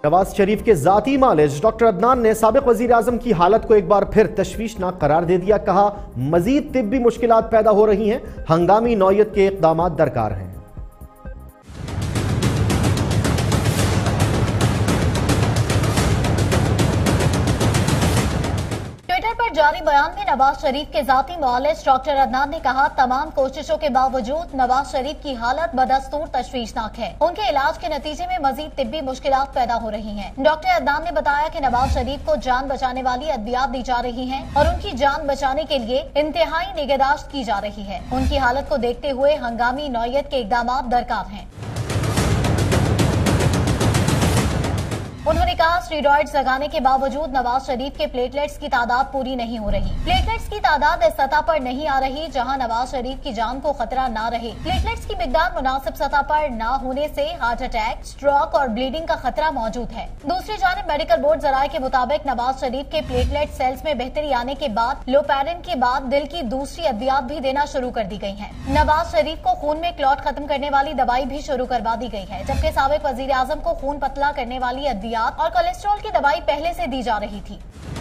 नवाज शरीफ के जाती मालिज डॉक्टर अदनान ने साबिक वजीर आजम की हालत को एक बार फिर तशवीशनाक करार दे दिया। कहा, मजीद तिब्बी मुश्किलात पैदा हो रही हैं, हंगामी नौयत के इक़दाम दरकार हैं। जारी बयान में नवाज शरीफ के जाती मुआलिज डॉक्टर अदनान ने कहा, तमाम कोशिशों के बावजूद नवाज शरीफ की हालत बदस्तूर तशवीशनाक है। उनके इलाज के नतीजे में मजीद तिब्बी मुश्किलात पैदा हो रही हैं। डॉक्टर अदनान ने बताया कि नवाज शरीफ को जान बचाने वाली अद्वियात दी जा रही हैं और उनकी जान बचाने के लिए इंतहाई निगहदाश्त की जा रही है। उनकी हालत को देखते हुए हंगामी नौयत के इक़दाम दरकार हैं। उन्होंने कहा, स्टेरॉइड्स लगाने के बावजूद नवाज शरीफ के प्लेटलेट्स की तादाद पूरी नहीं हो रही। प्लेटलेट्स की तादाद इस सतह पर नहीं आ रही जहां नवाज शरीफ की जान को खतरा ना रहे। प्लेटलेट्स की मिकदार मुनासिब सतह पर ना होने से हार्ट अटैक, स्ट्रोक और ब्लीडिंग का खतरा मौजूद है। दूसरी जानिब मेडिकल बोर्ड जराये के मुताबिक नवाज शरीफ के प्लेटलेट सेल्स में बेहतरी आने के बाद लोपेरिन के बाद दिल की दूसरी अद्वियात भी देना शुरू कर दी गई है। नवाज शरीफ को खून में क्लॉट खत्म करने वाली दवाई भी शुरू करवा दी गई है, जबकि साबिक वजीर आजम को खून पतला करने वाली अद्वियात और कोलेस्ट्रॉल की दवाई पहले से दी जा रही थी।